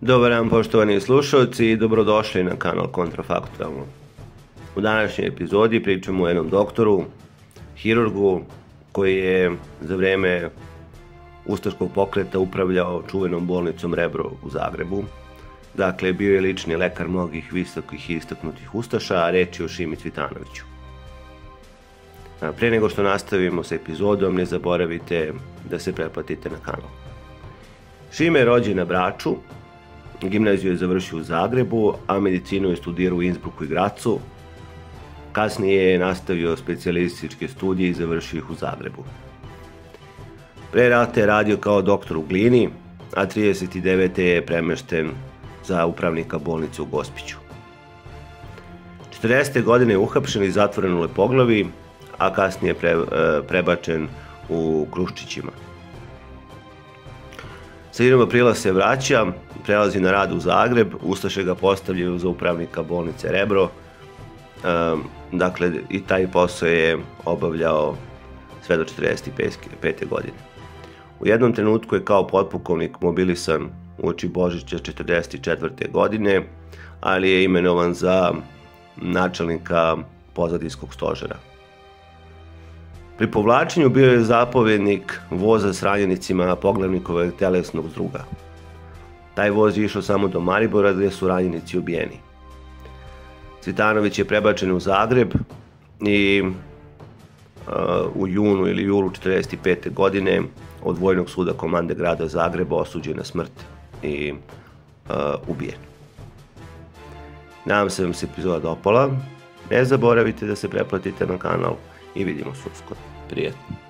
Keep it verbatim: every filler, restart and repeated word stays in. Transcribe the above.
Dobar dan poštovani slušalci i dobrodošli na kanal Kontrafaktualno. U današnjoj epizodi pričamo o jednom doktoru, hirurgu, koji je za vreme ustaškog pokreta upravljao čuvenom bolnicom Rebro u Zagrebu. Dakle, bio je lični lekar mnogih visokih i istaknutih ustaša, a reč je o Šimi Cvitanoviću. Pre nego što nastavimo sa epizodom, ne zaboravite da se pretplatite na kanal. Šime je rođen na Braču, gimnaziju je završio u Zagrebu, a medicinu je studirao u Innsbrucku i Grazu. Kasnije je nastavio specijalističke studije i završio ih u Zagrebu. Pre rata je radio kao doktor u Glini, a trideset devete je premešten za upravnika bolnice u Gospiću. četrdesete godine je uhapšen i zatvoren u Lepoglavi, a kasnije pre, prebačen u Kruščićima. Sredinom aprila se vraća, prelazi na rad u Zagreb, ustaše ga postavljaju za upravnika bolnice Rebro, dakle i taj posao je obavljao sve do četrdeset pete godine. U jednom trenutku je kao potpukovnik mobilisan uoči Božića četrdeset četvrte godine, ali je imenovan za načelnika pozadinskog stožera. Pri povlačenju bio je zapovjednik voza s ranjenicima poglavnikovog telesnog zdruga. Taj voz je išao samo do Maribora gdje su ranjenici ubijeni. Cvitanović je prebačen u Zagreb i uh, u junu ili julu četrdeset pete godine od Vojnog suda komande grada Zagreba osuđen na smrt i uh, ubijen. Nadam se da vam se epizoda dopala. Ne zaboravite da se pretplatite na kanal i vidimo se uskoro. Prijetno.